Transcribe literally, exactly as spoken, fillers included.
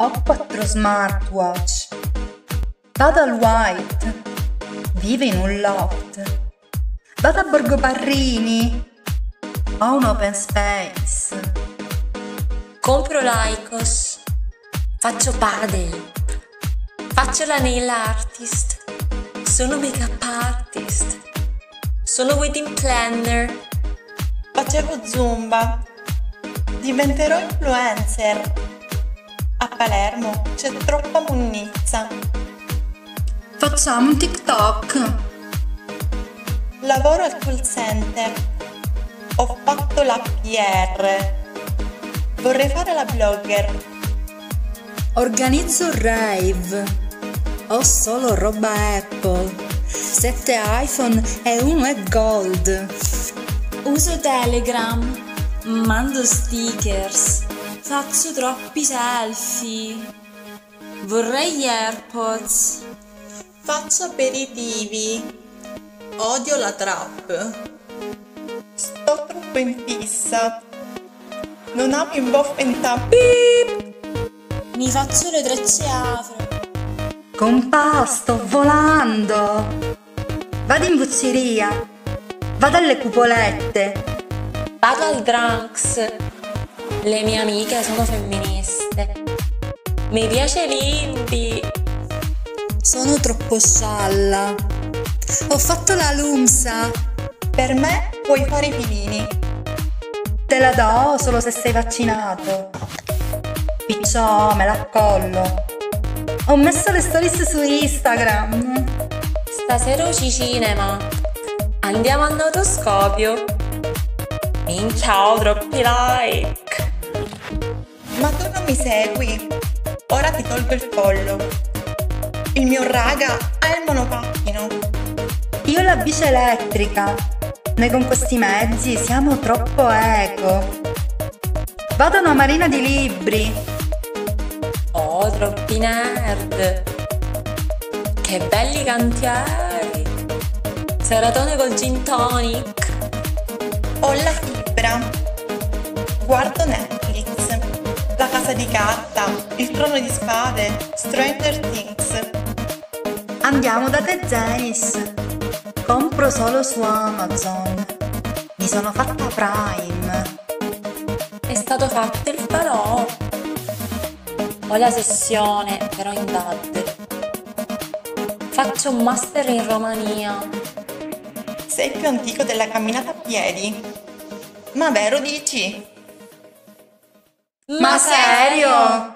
Ho quattro smartwatch. Vado al White. Vive in un loft. Vado a Borgo Parrini. Ho un open space. Compro l'Aicos. Faccio padel. Faccio la nail artist. Sono make-up artist. Sono wedding planner. Facevo Zumba. Diventerò influencer. A Palermo c'è troppa munnizza. Facciamo un TikTok. Lavoro al call center. Ho fatto la P R. Vorrei fare la blogger. Organizzo un rave. Ho solo roba Apple. Sette iPhone e uno è Gold. Uso Telegram. Mando stickers. Faccio troppi selfie. Vorrei gli AirPods. Faccio aperitivi. Odio la trap. Sto troppo in fissa. Non amo in boffenta. Beep. Mi faccio le trecce afro. Compà, sto volando. Vado in vucceria. Vado alle cupolette. Vado al Drunks. Le mie amiche sono femministe. Mi piace l'indie. Sono troppo scialla. Ho fatto la lumsa. Per me puoi fare i filini. Te la do solo se sei vaccinato. Picciò, me l'accollo. Ho messo le stories su Instagram. Stasera usci cinema. Andiamo all'autoscopio. Minchia, ho troppi like. Ma tu non mi segui. Ora ti tolgo il follow. Il mio raga ha il monopattino. Io ho la bici elettrica. Noi con questi mezzi siamo troppo eco. Vado a una marina di libri. Oh, troppi nerd. Che belli cantieri. Seratone col gin tonic. Ho la fibra. Guardo Netflix. La casa di carta. Il trono di spade. Stranger Things. Andiamo da The Janis. Compro solo su Amazon. Mi sono fatta Prime. È stato fatto il falò. Ho la sessione, però in D A D. Faccio un master in Romania. Sei più antico della camminata a piedi. Ma vero dici? Ma serio?